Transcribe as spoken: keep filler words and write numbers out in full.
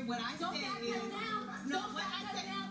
What I Don't said back is, out now. no, Don't what back I out said, now.